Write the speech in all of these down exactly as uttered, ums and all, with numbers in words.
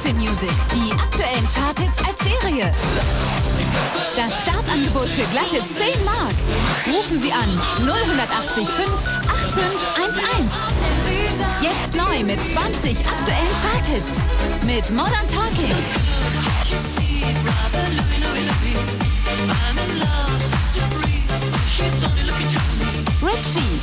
dreizehn Music, die aktuellen Charthits als Serie. Das Startangebot für glatte zehn Mark. Rufen Sie an null acht fünf acht fünf eins eins. Jetzt neu mit zwanzig aktuellen Charthits. Mit Modern Talking, Richie,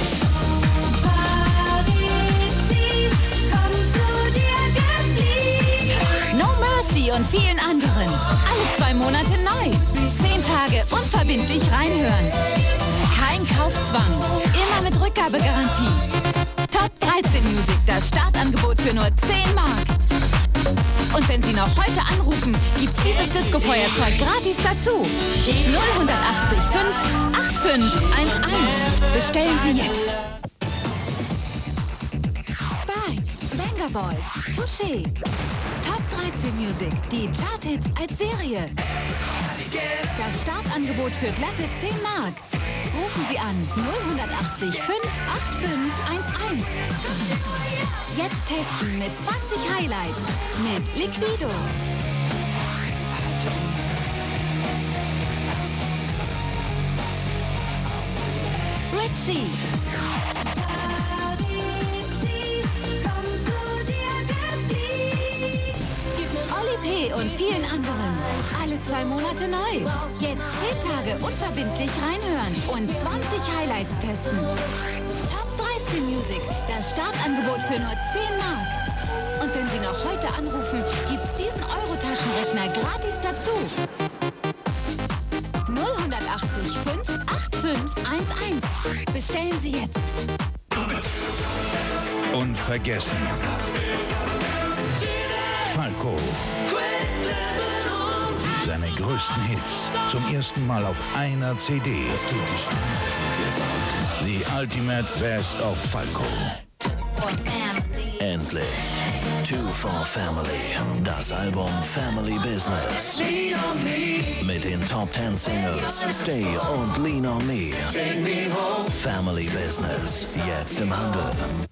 No Mercy und vielen anderen. Alle zwei Monate neu. Zehn Tage unverbindlich reinhören. Kein Kaufzwang. Immer mit Rückgabegarantie. Top dreizehn Music, das Startangebot für nur zehn Mark. Und wenn Sie noch heute anrufen, gibt's dieses Disco-Feuerzeug gratis dazu. null acht fünf acht fünf eins eins. Bestellen Sie jetzt. Spike, Banger Boys, Touché. Top dreizehn Music, die Charthits als Serie. Das Startangebot für glatte zehn Mark. Rufen Sie an null acht fünf acht fünf eins eins. Jetzt testen mit zwanzig Highlights mit Liquido, Richie, Oli P. und vielen anderen. Alle zwei Monate neu. Jetzt zehn Tage unverbindlich reinhören und zwanzig Highlights testen. Top dreizehn Music, das Startangebot für nur zehn Mark. Und wenn Sie noch heute anrufen, gibt's diesen Euro-Taschenrechner gratis dazu. null acht fünf acht fünf eins eins. Bestellen Sie jetzt. Unvergessen. Falco. Seine größten Hits zum ersten Mal auf einer C D. The Ultimate Best of Falco. Endlich. Two for Family. Das Album Family Business. Mit den Top zehn Singles Stay und Lean on Me. Family Business. Jetzt im Handel.